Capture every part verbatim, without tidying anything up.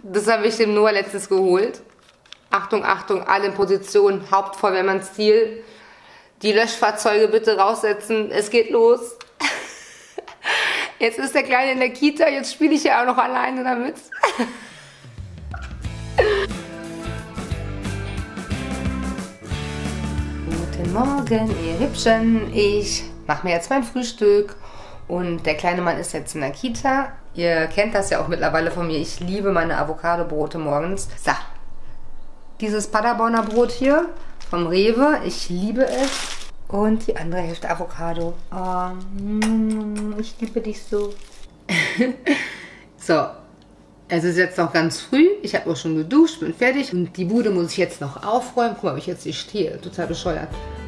Das habe ich dem Noah letztens geholt. Achtung, Achtung, alle in Position, Hauptfeuerwehrmannsziel. Die Löschfahrzeuge bitte raussetzen, es geht los. Jetzt ist der Kleine in der Kita, jetzt spiele ich ja auch noch alleine damit. Guten Morgen, ihr Hübschen. Ich mache mir jetzt mein Frühstück und der kleine Mann ist jetzt in der Kita. Ihr kennt das ja auch mittlerweile von mir. Ich liebe meine Avocado-Brote morgens. So, dieses Paderborner Brot hier vom Rewe, ich liebe es. Und die andere Hälfte Avocado. Oh, ich liebe dich so. So, es ist jetzt noch ganz früh. Ich habe auch schon geduscht, bin fertig. Und die Bude muss ich jetzt noch aufräumen. Guck mal, wie ich jetzt hier stehe. Total bescheuert.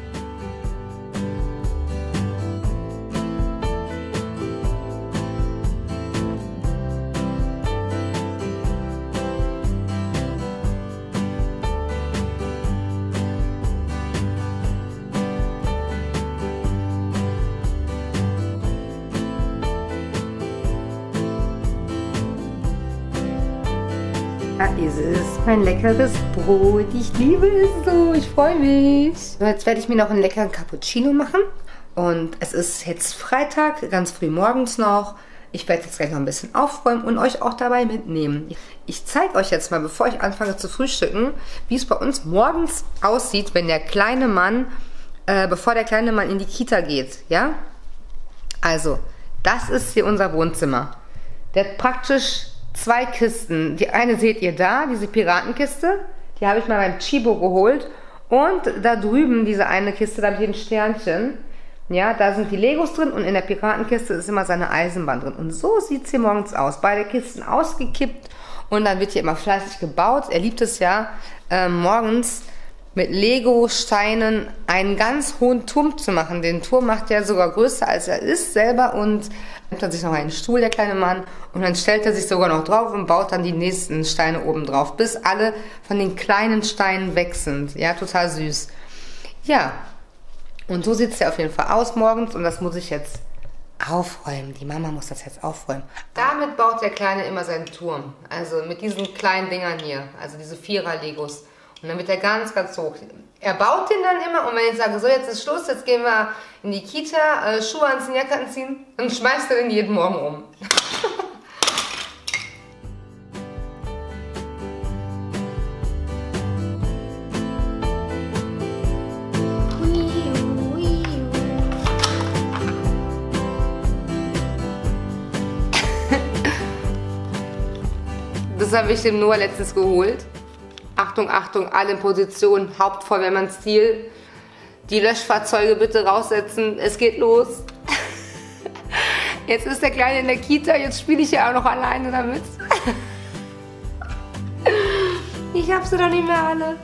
Da ist es, mein leckeres Brot. Ich liebe es so, ich freue mich. So, jetzt werde ich mir noch einen leckeren Cappuccino machen. Und es ist jetzt Freitag, ganz früh morgens noch. Ich werde jetzt gleich noch ein bisschen aufräumen und euch auch dabei mitnehmen. Ich zeige euch jetzt mal, bevor ich anfange zu frühstücken, wie es bei uns morgens aussieht, wenn der kleine Mann, äh, bevor der kleine Mann in die Kita geht. Ja? Also, das ist hier unser Wohnzimmer. Der hat praktisch zwei Kisten. Die eine seht ihr da, diese Piratenkiste. Die habe ich mal beim Chibo geholt. Und da drüben, diese eine Kiste, da habe ich ein Sternchen. Ja, da sind die Legos drin und in der Piratenkiste ist immer seine Eisenbahn drin. Und so sieht es hier morgens aus. Beide Kisten ausgekippt und dann wird hier immer fleißig gebaut. Er liebt es ja, äh, morgens mit Lego-Steinen einen ganz hohen Turm zu machen. Den Turm macht er sogar größer, als er ist selber und nimmt dann sich noch einen Stuhl, der kleine Mann, und dann stellt er sich sogar noch drauf und baut dann die nächsten Steine oben drauf, bis alle von den kleinen Steinen weg sind. Ja, total süß. Ja, und so sieht es ja auf jeden Fall aus morgens und das muss ich jetzt aufräumen. Die Mama muss das jetzt aufräumen. Damit baut der Kleine immer seinen Turm. Also mit diesen kleinen Dingern hier, also diese Vierer-Legos. Und dann wird er ganz, ganz hoch. Er baut den dann immer und wenn ich sage, so jetzt ist Schluss, jetzt gehen wir in die Kita, äh, Schuhe anziehen, Jacke anziehen, dann schmeißt er den jeden Morgen um. Das habe ich dem Noah letztens geholt. Achtung, Achtung, alle in Position, Hauptfeuerwehrmannsziel. Die Löschfahrzeuge bitte raussetzen, es geht los. Jetzt ist der Kleine in der Kita, jetzt spiele ich ja auch noch alleine damit. Ich hab sie doch nicht mehr alle.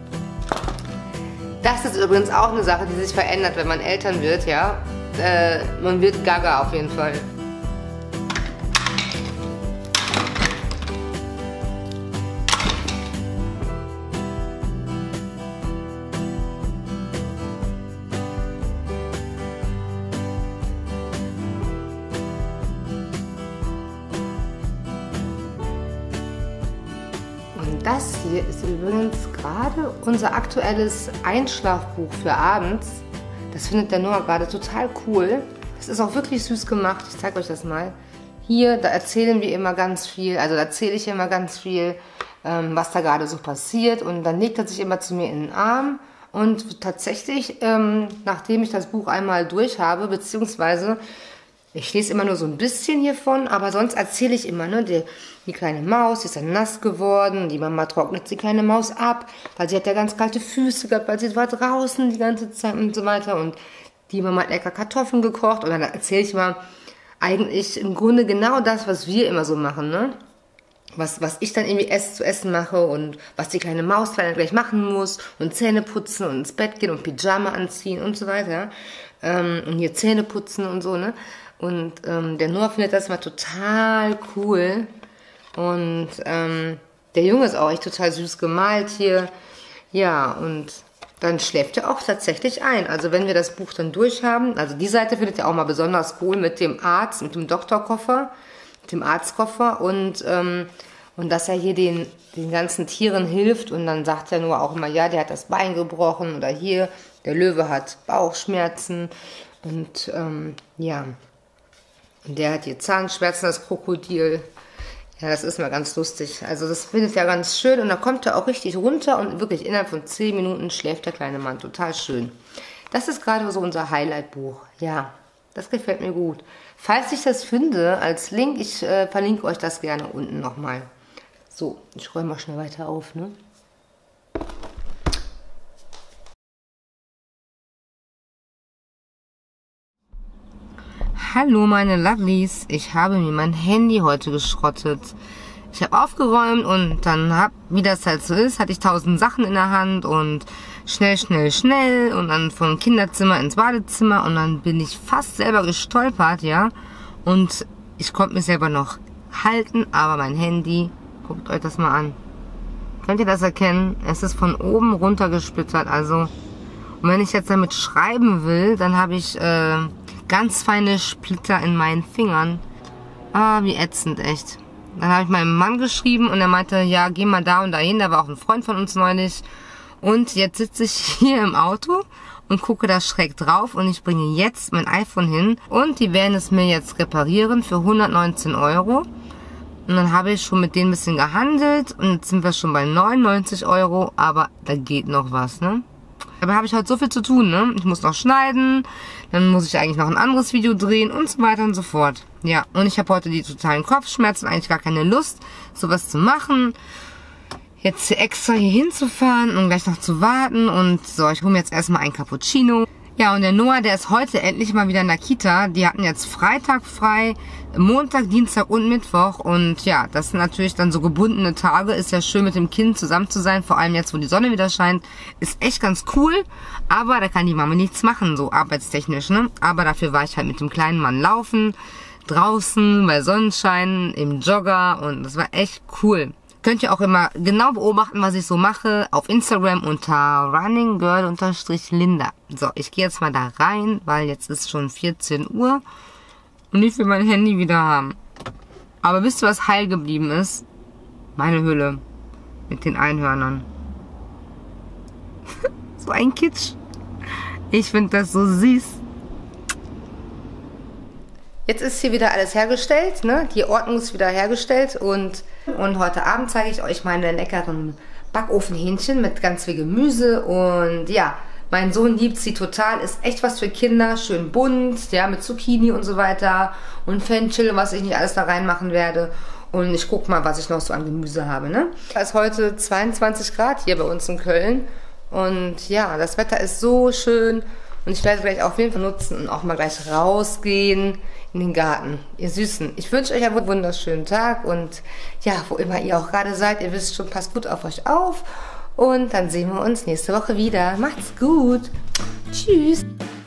Das ist übrigens auch eine Sache, die sich verändert, wenn man Eltern wird, ja. Äh, man wird gaga auf jeden Fall. Das hier ist übrigens gerade unser aktuelles Einschlafbuch für abends. Das findet der Noah gerade total cool. Das ist auch wirklich süß gemacht. Ich zeige euch das mal. Hier, da erzählen wir immer ganz viel, also da erzähle ich immer ganz viel, ähm, was da gerade so passiert. Und dann legt er sich immer zu mir in den Arm. Und tatsächlich, ähm, nachdem ich das Buch einmal durch habe, beziehungsweise ich lese immer nur so ein bisschen hiervon, aber sonst erzähle ich immer, ne, die, die kleine Maus, die ist dann nass geworden, die Mama trocknet die kleine Maus ab, weil sie hat ja ganz kalte Füße gehabt, weil sie war draußen die ganze Zeit und so weiter und die Mama hat lecker Kartoffeln gekocht und dann erzähle ich mal eigentlich im Grunde genau das, was wir immer so machen, ne? Was, was ich dann irgendwie ess, zu essen mache und was die kleine Maus dann gleich machen muss und Zähne putzen und ins Bett gehen und Pyjama anziehen und so weiter. Ähm, und hier Zähne putzen und so, ne? Und ähm, der Noah findet das mal total cool. Und ähm, der Junge ist auch echt total süß gemalt hier. Ja, und dann schläft er auch tatsächlich ein. Also wenn wir das Buch dann durch haben, also die Seite findet ihr auch mal besonders cool mit dem Arzt, mit dem Doktorkoffer, mit dem Arztkoffer und, ähm, Und dass er hier den, den ganzen Tieren hilft und dann sagt er nur auch immer, ja, der hat das Bein gebrochen oder hier, der Löwe hat Bauchschmerzen und ähm, ja, und der hat hier Zahnschmerzen, das Krokodil. Ja, das ist mal ganz lustig. Also das findet er ganz schön und dann kommt er auch richtig runter und wirklich innerhalb von zehn Minuten schläft der kleine Mann. Total schön. Das ist gerade so unser Highlight-Buch. Ja, das gefällt mir gut. Falls ich das finde als Link, ich äh, verlinke euch das gerne unten nochmal. So, ich räume mal schnell weiter auf, ne? Hallo meine Lovelies, ich habe mir mein Handy heute geschrottet. Ich habe aufgeräumt und dann hab, wie das halt so ist, hatte ich tausend Sachen in der Hand und schnell, schnell, schnell und dann vom Kinderzimmer ins Badezimmer und dann bin ich fast selber gestolpert, ja. Und ich konnte mich selber noch halten, aber mein Handy, guckt euch das mal an. Könnt ihr das erkennen? Es ist von oben runter gesplittert, also. Und wenn ich jetzt damit schreiben will, dann habe ich äh, ganz feine Splitter in meinen Fingern. Ah, wie ätzend, echt. Dann habe ich meinem Mann geschrieben und er meinte, ja, geh mal da und dahin. Da war auch ein Freund von uns neulich. Und jetzt sitze ich hier im Auto und gucke da schräg drauf und ich bringe jetzt mein iPhone hin und die werden es mir jetzt reparieren für hundertneunzehn Euro. Und dann habe ich schon mit denen ein bisschen gehandelt und jetzt sind wir schon bei neunundneunzig Euro, aber da geht noch was, ne? Dabei habe ich heute so viel zu tun, ne? Ich muss noch schneiden, dann muss ich eigentlich noch ein anderes Video drehen und so weiter und so fort. Ja, und ich habe heute die totalen Kopfschmerzen, eigentlich gar keine Lust, sowas zu machen. Jetzt hier extra hier hinzufahren und gleich noch zu warten und so, ich hole mir jetzt erstmal ein Cappuccino. Ja, und der Noah, der ist heute endlich mal wieder in der Kita. Die hatten jetzt Freitag frei, Montag, Dienstag und Mittwoch. Und ja, das sind natürlich dann so gebundene Tage. Ist ja schön mit dem Kind zusammen zu sein, vor allem jetzt, wo die Sonne wieder scheint. Ist echt ganz cool, aber da kann die Mama nichts machen, so arbeitstechnisch, ne? Aber dafür war ich halt mit dem kleinen Mann laufen, draußen, bei Sonnenschein, im Jogger und das war echt cool. Könnt ihr auch immer genau beobachten, was ich so mache, auf Instagram unter runninggirl-linda. So, ich gehe jetzt mal da rein, weil jetzt ist schon vierzehn Uhr und ich will mein Handy wieder haben. Aber wisst ihr, was heil geblieben ist? Meine Hülle mit den Einhörnern. So ein Kitsch. Ich finde das so süß. Jetzt ist hier wieder alles hergestellt, ne? Die Ordnung ist wieder hergestellt und, und heute Abend zeige ich euch meine leckeren Backofenhähnchen mit ganz viel Gemüse und ja, mein Sohn liebt sie total, ist echt was für Kinder, schön bunt, ja, mit Zucchini und so weiter und Fenchel, was ich nicht alles da reinmachen werde und ich gucke mal, was ich noch so an Gemüse habe, ne? Es ist heute zweiundzwanzig Grad hier bei uns in Köln und ja, das Wetter ist so schön. Und ich werde gleich auf jeden Fall nutzen und auch mal gleich rausgehen in den Garten. Ihr Süßen, ich wünsche euch einen wunderschönen Tag und ja, wo immer ihr auch gerade seid, ihr wisst schon, passt gut auf euch auf. Und dann sehen wir uns nächste Woche wieder. Macht's gut. Tschüss.